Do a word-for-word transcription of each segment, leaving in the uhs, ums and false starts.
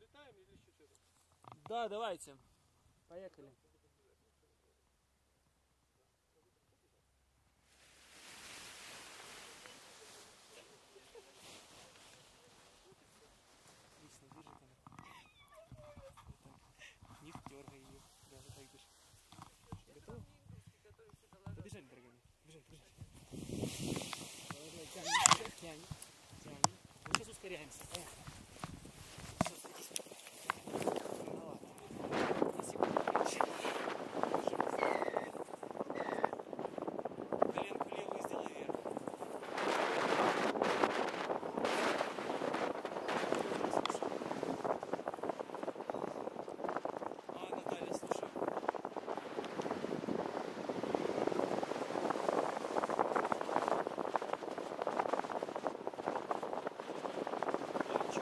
Полетаем или еще что-то? Да, давайте. Поехали. Отлично, держи там. Не дергай ее. Да, вот так держи. Готово? Побежали, дорогая. Бежать, бежать. Давай, давай, тянем, тянем, тянем. Мы сейчас ускоряемся. Поехали. Все, садись. Ну ладно. На секунду меньше. Коленку левую сделай вверх. А, Наталья, слушай. Чуть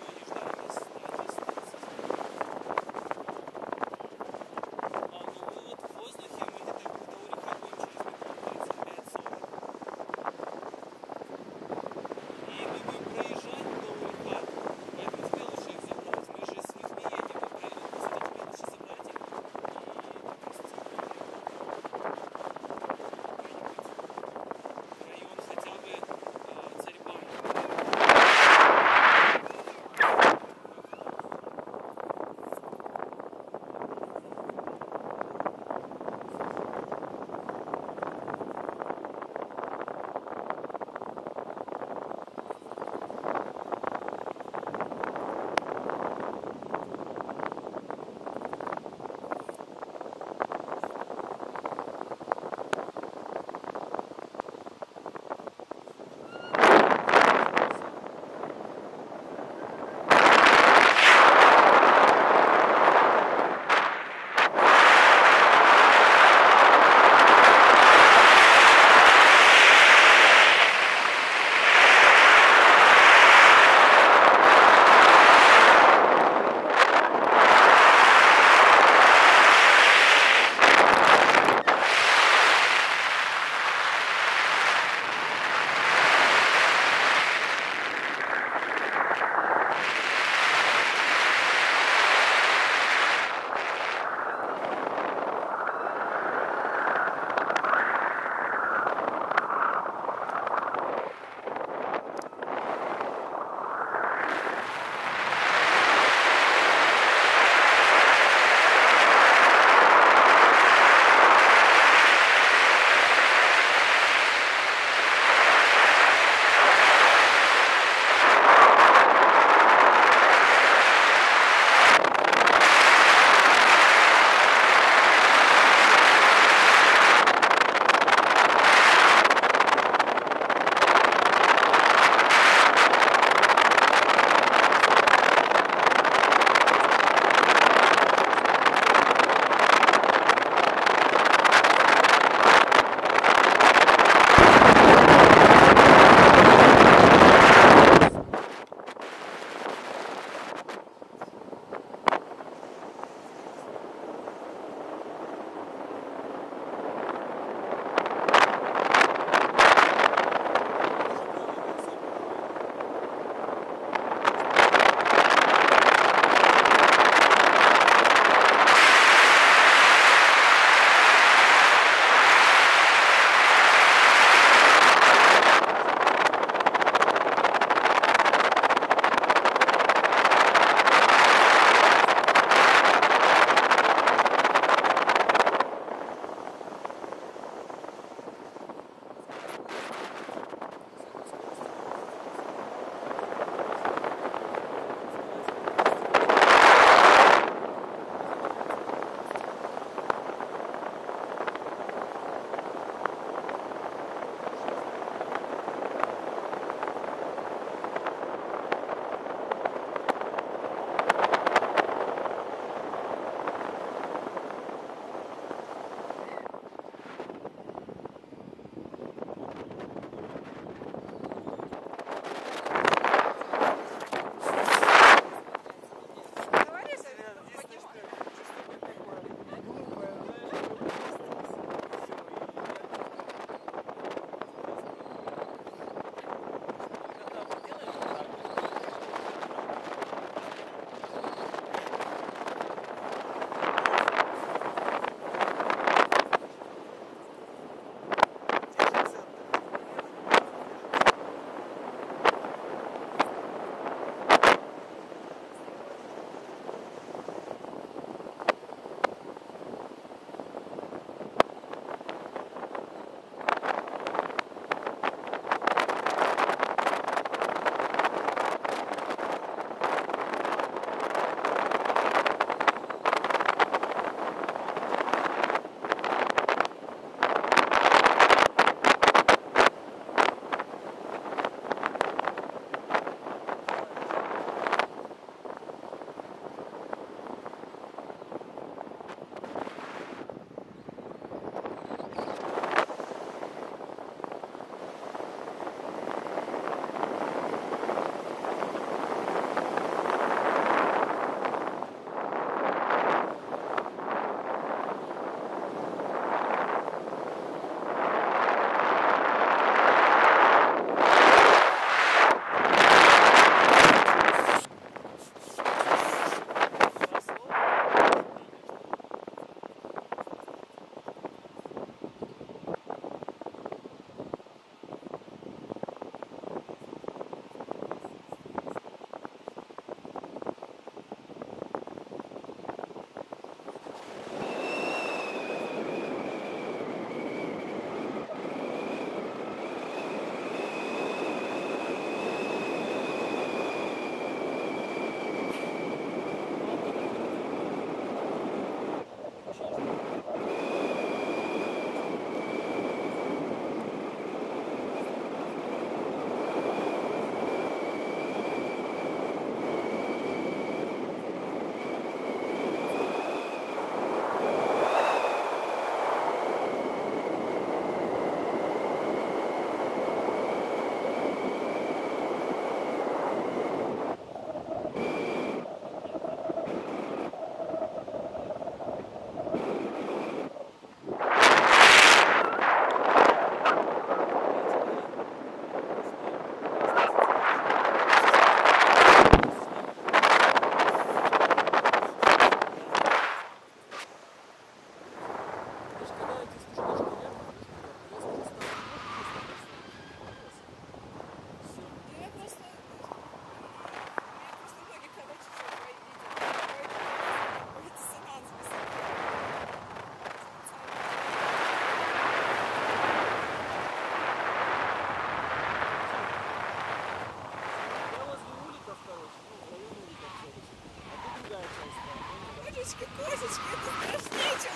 Кошечки, кошечки, это страшнее, чем...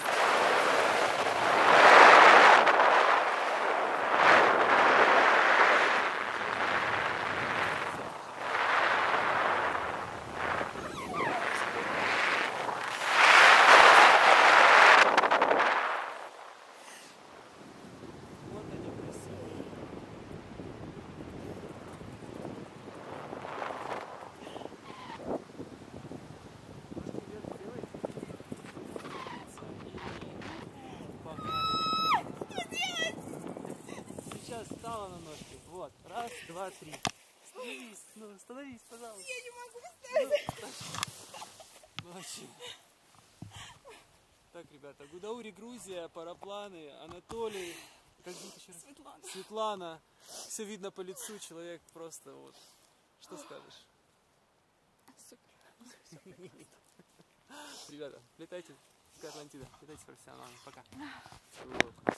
Встала на ножки. Вот. Раз, два, три. Становись. Ну, становись, пожалуйста. Я не могу встать. Ну, молодцы. Так, ребята, Гудаури, Грузия, парапланы, Анатолий. Как зовут еще раз? Светлана. Светлана. Все видно по лицу, человек просто вот. Что скажешь? Супер. Ребята, летайте. SkyAtlantida. Летайте профессионально. Пока. Вот.